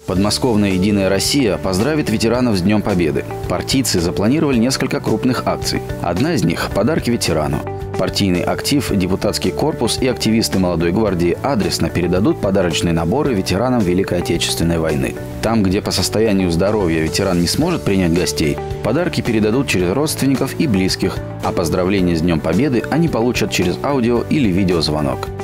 Подмосковная «Единая Россия» поздравит ветеранов с Днем Победы. Партийцы запланировали несколько крупных акций. Одна из них – подарки ветерану. Партийный актив, депутатский корпус и активисты молодой гвардии адресно передадут подарочные наборы ветеранам Великой Отечественной войны. Там, где по состоянию здоровья ветеран не сможет принять гостей, подарки передадут через родственников и близких, а поздравления с Днем Победы они получат через аудио или видеозвонок.